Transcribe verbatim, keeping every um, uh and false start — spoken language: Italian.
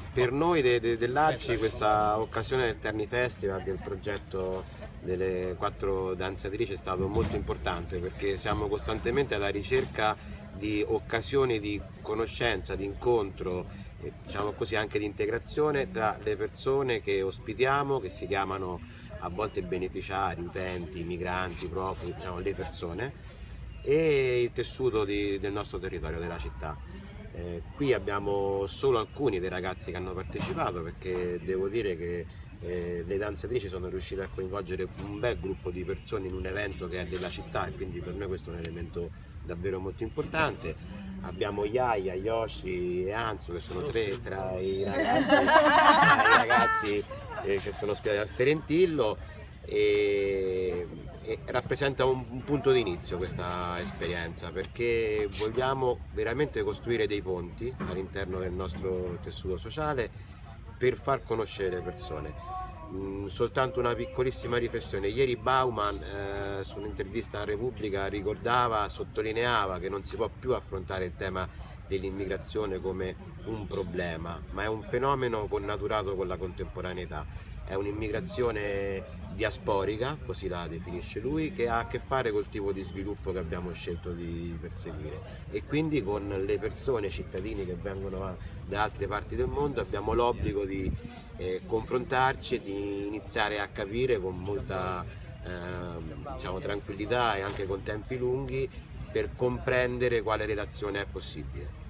Per noi de, de, dell'A R C I questa occasione del Terni Festival, del progetto delle quattro danzatrici, è stato molto importante perché siamo costantemente alla ricerca di occasioni di conoscenza, di incontro, e, diciamo così, anche di integrazione tra le persone che ospitiamo, che si chiamano a volte beneficiari, utenti, migranti, profughi, diciamo le persone, e il tessuto di, del nostro territorio, della città. Eh, qui abbiamo solo alcuni dei ragazzi che hanno partecipato, perché devo dire che eh, le danzatrici sono riuscite a coinvolgere un bel gruppo di persone in un evento che è della città, e quindi per noi questo è un elemento davvero molto importante. Abbiamo Yaya, Yoshi e Anzu, che sono tre tra i ragazzi, tra i ragazzi eh, che sono ospitati al Ferentillo, e, e rappresenta un, un punto di inizio questa esperienza, perché vogliamo veramente costruire dei ponti all'interno del nostro tessuto sociale per far conoscere le persone. Mm, soltanto una piccolissima riflessione: ieri Bauman eh, su un'intervista a Repubblica ricordava, sottolineava che non si può più affrontare il tema dell'immigrazione come un problema, ma è un fenomeno connaturato con la contemporaneità. È un'immigrazione diasporica, così la definisce lui, che ha a che fare col tipo di sviluppo che abbiamo scelto di perseguire, e quindi con le persone, i cittadini che vengono da altre parti del mondo abbiamo l'obbligo di eh, confrontarci e di iniziare a capire con molta eh, diciamo, tranquillità e anche con tempi lunghi, per comprendere quale relazione è possibile.